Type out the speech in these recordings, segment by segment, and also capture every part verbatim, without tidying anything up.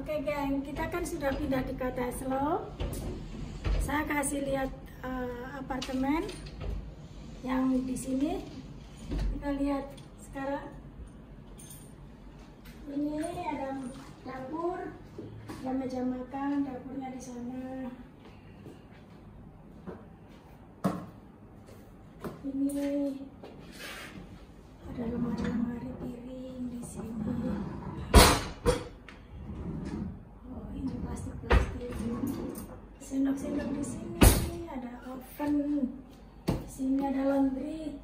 Oke geng, kita kan sudah pindah di Koteslow. Saya kasih lihat uh, apartemen yang di sini. Kita lihat sekarang. Ini ada dapur, ada meja makan, dapurnya di sana. Ini ada lemari-lemari piring di sini. Oh, ini plastik-plastik. Sendok-sendok di sini, ada oven. Di sini ada laundry.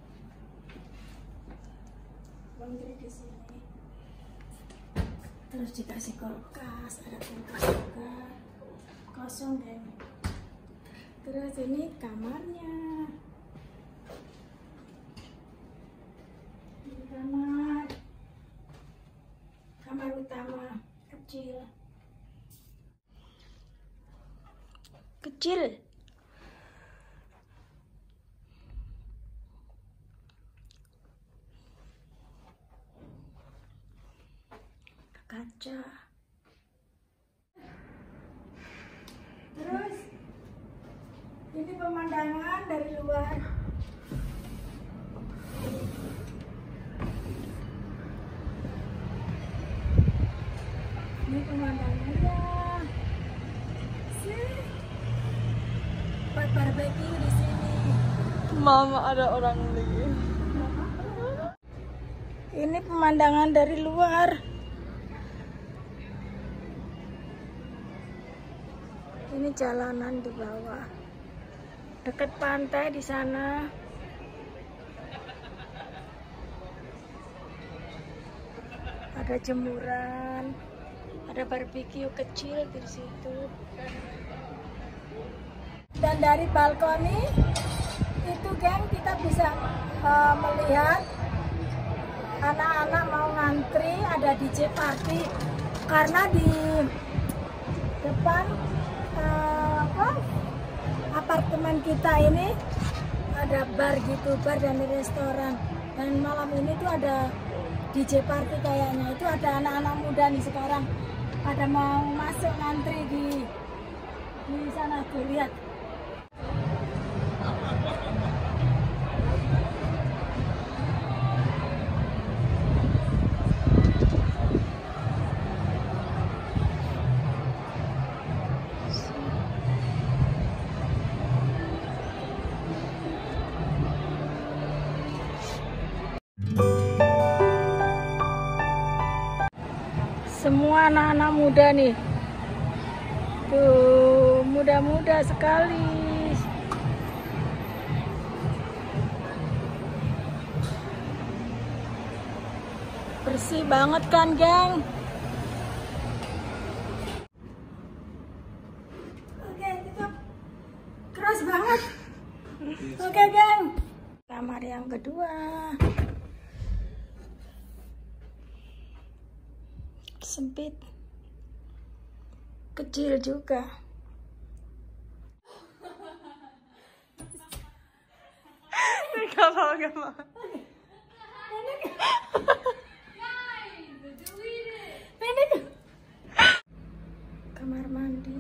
Laundry di sini. Terus dikasih kulkas, ada kulkas juga. Kosong deh. Terus ini kamarnya. Ini kamar. Kamar utama kecil. Kecil. Kaca. Terus ini pemandangan dari luar. Ini pemandangannya. Sih. Buat barbecue di sini. Mama, ada orang lagi. Ini pemandangan dari luar. Ini jalanan di bawah, dekat pantai di sana. Ada jemuran, ada barbeque kecil di situ. Dan dari balkoni itu, geng, kita bisa uh, melihat anak-anak mau ngantri, ada D J party karena di depan Uh, apa, apartemen kita ini ada bar gitu, bar dan restoran. Dan malam ini tuh ada D J party kayaknya. Itu ada anak-anak muda nih sekarang pada mau masuk ngantri di di sana tuh, lihat. Semua anak-anak muda nih, tuh muda-muda sekali. Bersih banget kan, geng? Oke, tutup. Keras banget. Oke, geng. Kamar yang kedua. Sempit, kecil juga. Gak mau, gak mau. Kamar mandi.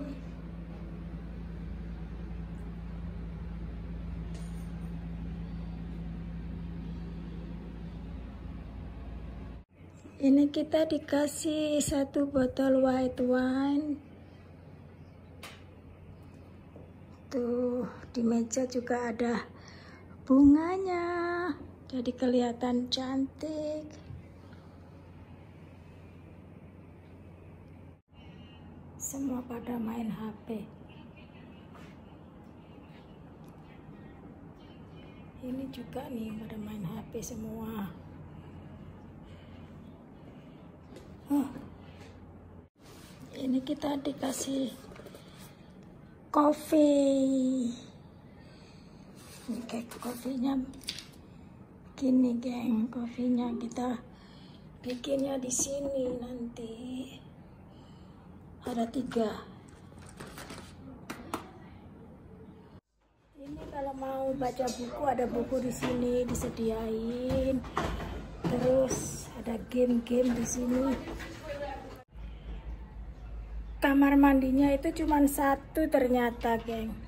Ini kita dikasih satu botol white wine. Tuh, di meja juga ada bunganya. Jadi kelihatan cantik. Semua pada main H P. Ini juga nih pada main H P semua. Oh, ini kita dikasih kopi. Ini kayak kopinya gini, geng. Kopinya kita bikinnya di sini nanti. Ada tiga. Ini kalau mau baca buku, ada buku di sini disediain. Terus ada game-game di sini. kamar mandinya itu cuma satu ternyata, geng.